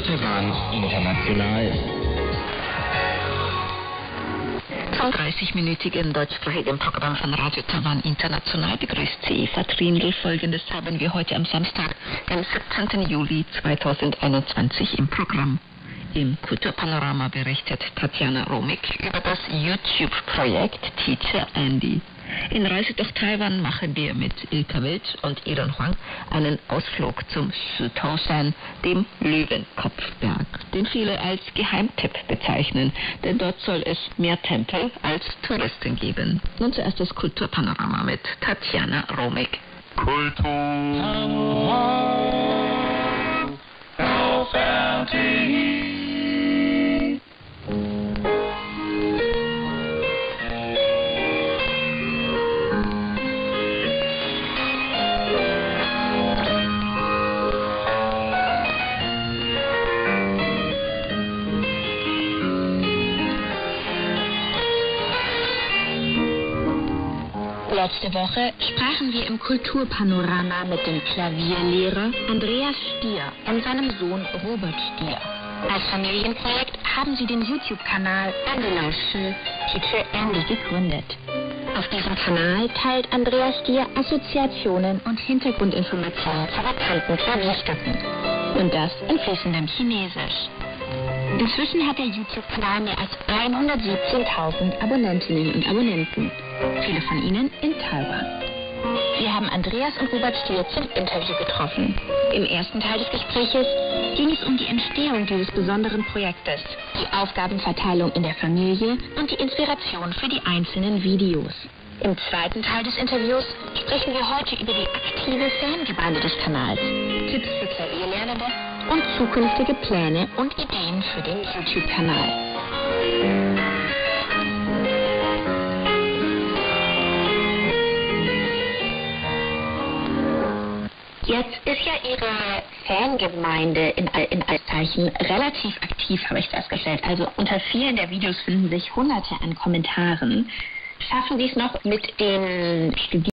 Taiwan International. Vom 30-minütigen deutschsprachigen Programm von Radio Taiwan International begrüßt Sie Eva Trindl. Folgendes haben wir heute am Samstag, den 17. Juli 2021 im Programm. Im Kulturpanorama berichtet Tatjana Romig über das YouTube-Projekt Teacher Andy. In Reise durch Taiwan machen wir mit Ilka Wild und Iren Huang einen Ausflug zum Shitao-Shan, dem Löwenkopfberg, den viele als Geheimtipp bezeichnen, denn dort soll es mehr Tempel als Touristen geben. Nun zuerst das Kulturpanorama mit Tatjana Romig. Letzte Woche sprachen wir im Kulturpanorama mit dem Klavierlehrer Andreas Stier und seinem Sohn Robert Stier. Als Familienprojekt haben sie den YouTube-Kanal Andy Lausche Teacher Andy gegründet. Auf diesem Kanal teilt Andreas Stier Assoziationen und Hintergrundinformationen zu bekannten Klavierstücken. Und das in fließendem Chinesisch. Inzwischen hat der YouTube-Kanal mehr als 117.000 Abonnentinnen und Abonnenten. Viele von ihnen in Taiwan. Wir haben Andreas und Robert Stier zum Interview getroffen. Im ersten Teil des Gespräches ging es um die Entstehung dieses besonderen Projektes, die Aufgabenverteilung in der Familie und die Inspiration für die einzelnen Videos. Im zweiten Teil des Interviews sprechen wir heute über die aktive Fangemeinde des Kanals, Tipps für Klavierlernende und zukünftige Pläne und Ideen für den YouTube-Kanal. Jetzt ist ja Ihre Fangemeinde in Anführungszeichen relativ aktiv, habe ich festgestellt. Also unter vielen der Videos finden sich Hunderte an Kommentaren. Schaffen Sie es noch mit den Studierenden